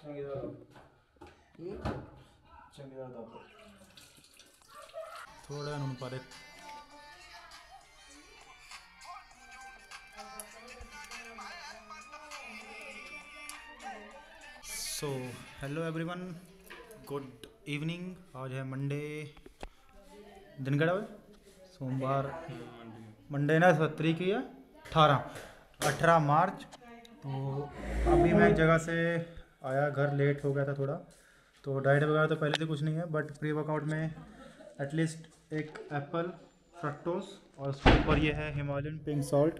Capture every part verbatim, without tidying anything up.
थोड़ा नून पा सो हेलो एवरीवन, गुड इवनिंग। आज है मंडे, दिन कड़ा सोमवार, मंडे ना सत्रह की है अठारह अठारह मार्च। तो अभी मैं एक जगह से आया, घर लेट हो गया था थोड़ा, तो डाइट वगैरह तो पहले से कुछ नहीं है, बट प्री वर्कआउट में एटलीस्ट एक एप्पल फ्रक्टोस और उसके ऊपर ये है हिमालयन पिंक सॉल्ट,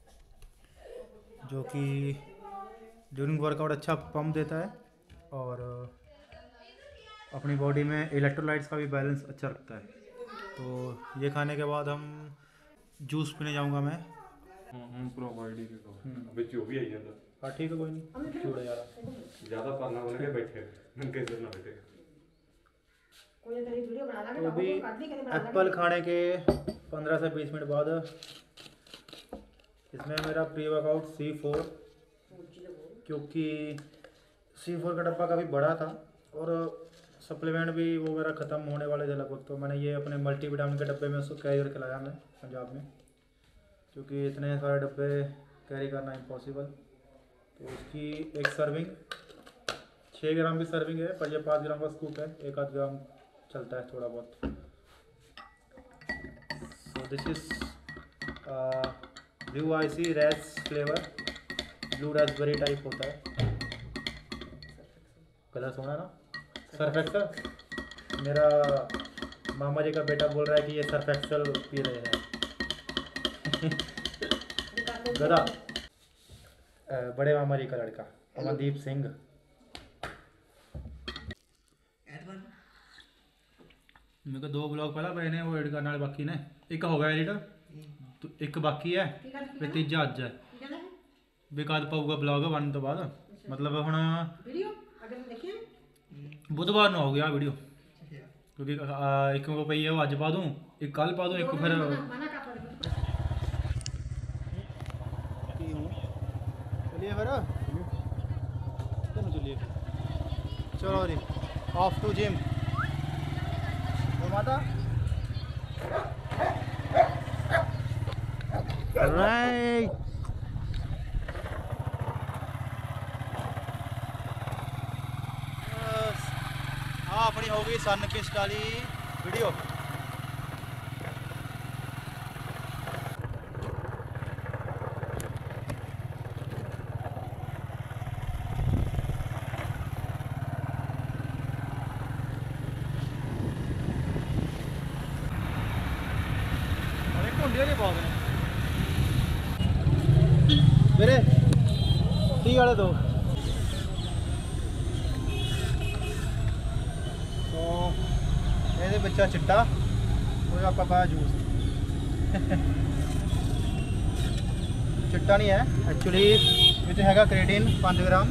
जो कि ड्यूरिंग वर्कआउट अच्छा पंप देता है और अपनी बॉडी में इलेक्ट्रोलाइट्स का भी बैलेंस अच्छा रखता है। तो ये खाने के बाद हम जूस पीने जाऊंगा मैं। हम प्रोवाइड ही करो ਵਿੱਚ ਉਹ ਵੀ ਆਈ ਜਾਂਦਾ। हाँ ठीक है, कोई नहीं, छोड़ो यार, ज़्यादा पढ़ना बोल के बैठे नंगे सिर ना बैठे। तो अभी एप्पल खाने के पंद्रह से बीस मिनट बाद इसमें मेरा प्री वर्कआउट सी फोर, क्योंकि सी फोर का डब्बा काफ़ी बड़ा था और सप्लीमेंट भी वो मेरा ख़त्म होने वाले थे लगभग, तो मैंने ये अपने मल्टीविटामिन के डब्बे में उसको कैरी करके लाया मैं पंजाब में, क्योंकि इतने सारे डब्बे कैरी करना इम्पॉसिबल। तो उसकी एक सर्विंग छः ग्राम की सर्विंग है, पर ये पाँच ग्राम का स्कूप है, एक आध ग्राम चलता है थोड़ा बहुत। So this is blue icy race flavour, blue raspberry type होता है, कलर सोना ना। सर्फ एक्सल, मेरा मामा जी का बेटा बोल रहा है कि ये सर्फ एक्सल पी रहे हैं। गधा, बड़े मामा जी का लड़का अमनदीप सिंह। मेरे को दो ब्लॉग पहला पहने वो एडिट करने वाले बाकी ने, एक हो गया एडिटर, तो एक बाकी है, फिर तीजा अज है, बेकाद पाऊगा ब्लॉग वन तो बाद, मतलब हम बुधवार को हो गया वीडियो, क्योंकि एक को पई है वो अज पा दूँ, एक कल पा दूँ, एक फिर चलिए फिर चलो चलिए चलो जी ऑफ टू जिम। तो माता राइट, हाँ अपनी हो गई सन किस्ट वाली वीडियो। मेरे टी वाले दो, तो ये बच्चा चिट्टा वो आपका पाया जूस चिट्टा नहीं है एक्चुअली, विच हैगा क्रेटिन पाँच ग्राम,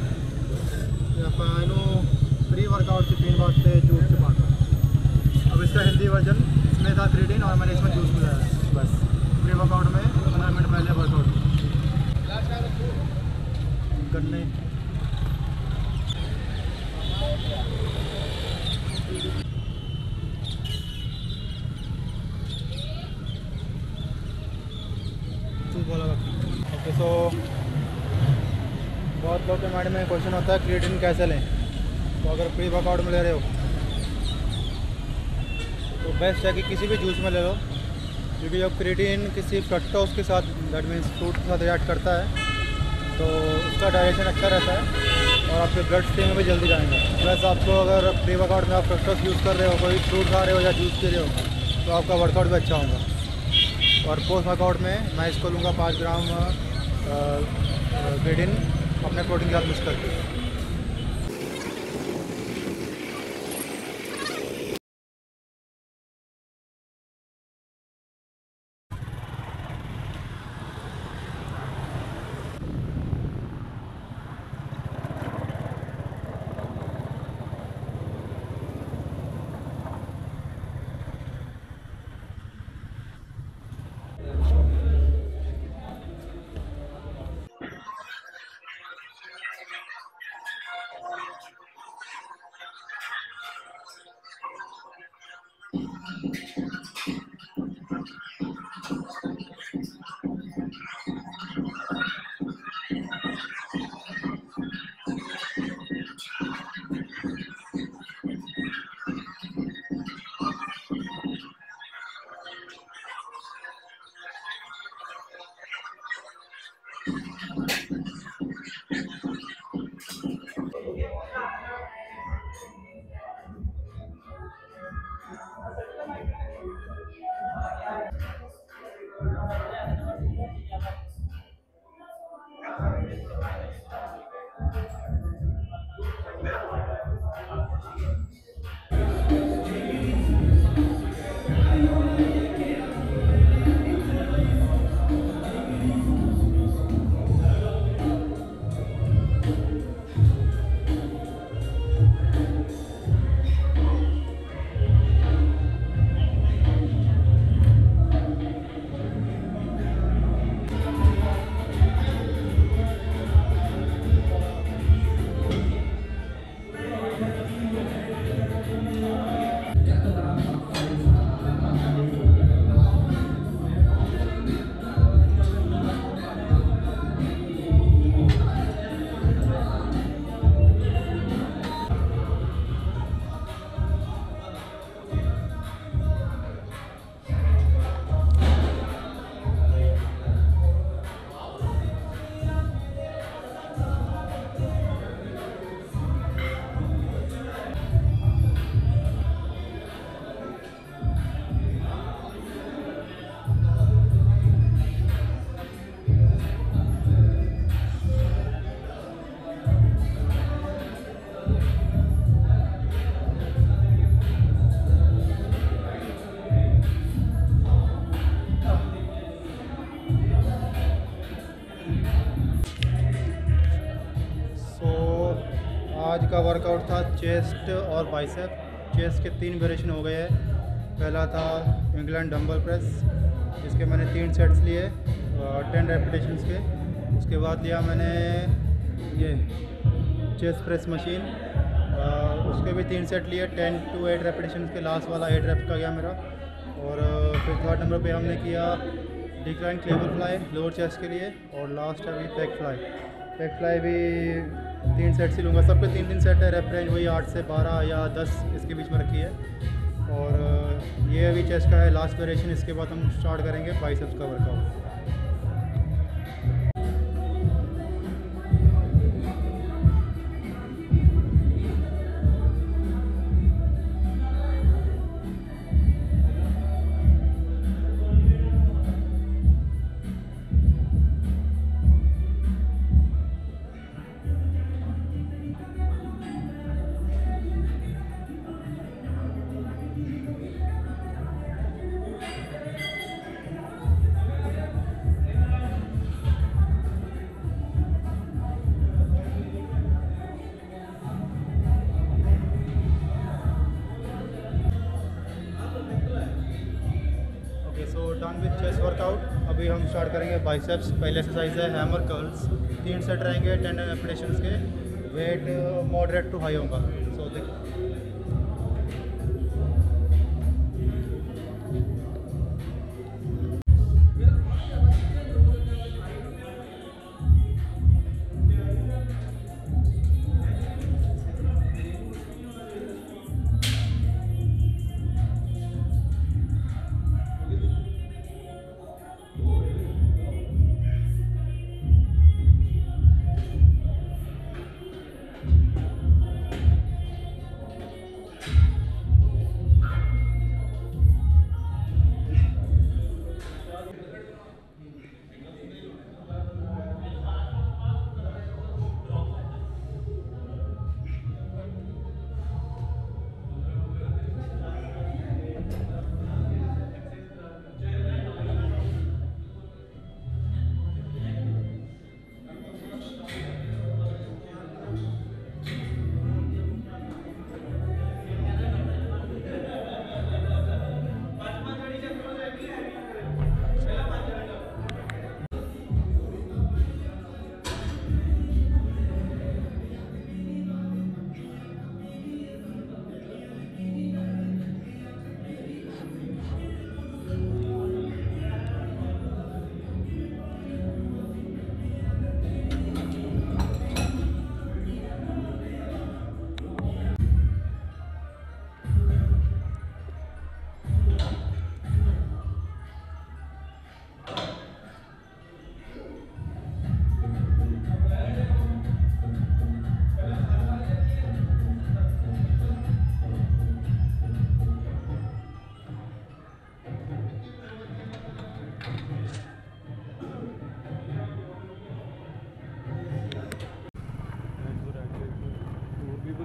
प्री वर्कआउट से पीने वास्ते जूस से पाता। अब इसका हेल्दी वर्जन इसमें था क्रेटिन और मैंने इसमें जूस मिलाया है बस। प्री वर्कआउट में पंद्रह मिनट पहले वर्कआउट करने। ओके, सो बहुत लोग के माइंड में क्वेश्चन होता है क्रिएटिन कैसे लें, तो अगर प्री वर्कआउट में ले रहे हो तो बेस्ट है कि किसी भी जूस में ले लो, क्योंकि जब क्रिएटिन किसी फ्रक्टोज के साथ, दैट मीन्स फ्रूट के साथ रिएक्ट करता है, तो उसका डायरेक्शन अच्छा रहता है और आपके ब्लड स्ट्रीम में भी जल्दी जाएंगे। प्लस आपको अगर प्री वर्कआउट में आप फ्रक्टोज यूज़ कर रहे हो, कोई फ्रूट खा रहे हो या जूस पी रहे हो, तो आपका वर्कआउट भी अच्छा होगा। और पोस्ट वर्कआउट में मैं इसको लूँगा पाँच ग्राम क्रिएटिन अपने प्रोटीन के साथ मिक्स करके। आज का वर्कआउट था चेस्ट और बाइसेप। चेस्ट के तीन वेरिएशन हो गए हैं। पहला था इंग्लैंड डंबल प्रेस, इसके मैंने तीन सेट्स लिए टेन रेपिटेशंस के। उसके बाद लिया मैंने ये चेस्ट प्रेस मशीन, आ, उसके भी तीन सेट लिए टेन टू एट रेपिटेशंस के। लास्ट वाला एट रेप का गया मेरा। और फिर थर्ड नंबर पे हमने किया decline clever fly lower chest के लिए। और लास्ट अभी पैक फ्लाई। पैक फ्लाई भी तीन सेट से लूँगा, सबके तीन तीन सेट है। रेप रेंज वही आठ से बारह या दस इसके बीच में रखी है। और ये अभी चेस्ट का है लास्ट वेरिएशन। इसके बाद हम स्टार्ट करेंगे बाइसेप्स का workout. Done with chest workout. अभी हम स्टार्ट करेंगे बाइसेप्स। पहले एक्सरसाइज है हैमर कर्ल्स। तीन सेट रहेंगे टेन रेपिटेशंस के। वेट मॉडरेट टू हाई होगा। सो देखो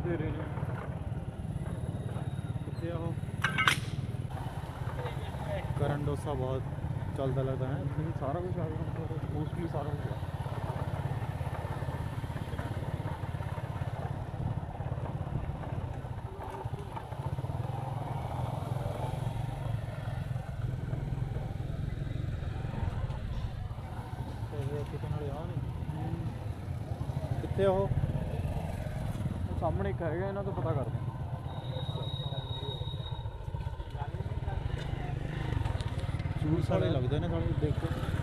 ਤੇਰੇ ਨੇ कितने हो करण डोसा बहुत चलता लगता है। ਨਹੀਂ ਸਾਰਾ ਕੁਝ ਆ ਗਿਆ ਮੋਸਟਲੀ ਸਾਰਾ ਕੁਝ ਆ कितने हो ਉਹ ਸਾਹਮਣੇ ਇੱਕ ਹੈਗਾ ਇਹਨਾਂ ਤੋਂ ਪਤਾ ਕਰਦੇ जूस वाले लगते हैं ना साले देख के